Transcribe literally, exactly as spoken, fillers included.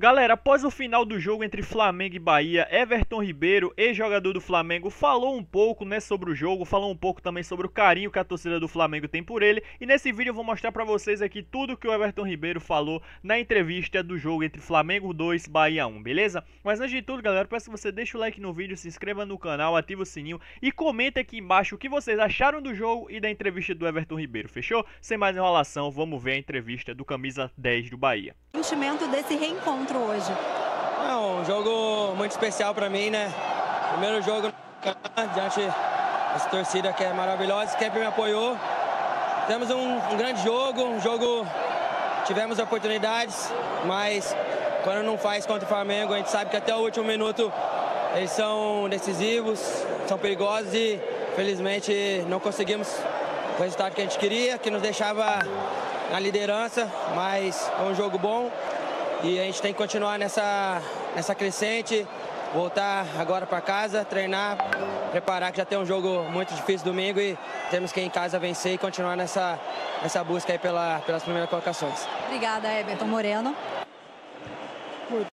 Galera, após o final do jogo entre Flamengo e Bahia, Everton Ribeiro, ex-jogador do Flamengo, falou um pouco, né, sobre o jogo, falou um pouco também sobre o carinho que a torcida do Flamengo tem por ele, e nesse vídeo eu vou mostrar pra vocês aqui tudo que o Everton Ribeiro falou na entrevista do jogo entre Flamengo dois, Bahia um, beleza? Mas antes de tudo, galera, peço que você deixe o like no vídeo, se inscreva no canal, ative o sininho e comenta aqui embaixo o que vocês acharam do jogo e da entrevista do Everton Ribeiro, fechou? Sem mais enrolação, vamos ver a entrevista do camisa dez do Bahia. Sentimento desse reencontro hoje? É um jogo muito especial para mim, né? Primeiro jogo diante dessa torcida que é maravilhosa, que sempre me apoiou. Temos um, um grande jogo, um jogo tivemos oportunidades, mas quando não faz contra o Flamengo, a gente sabe que até o último minuto eles são decisivos, são perigosos e felizmente não conseguimos o resultado que a gente queria, que nos deixava na liderança, mas é um jogo bom e a gente tem que continuar nessa, nessa crescente, voltar agora para casa, treinar, preparar que já tem um jogo muito difícil domingo e temos que ir em casa vencer e continuar nessa, nessa busca aí pela, pelas primeiras colocações. Obrigada, Everton Moreno.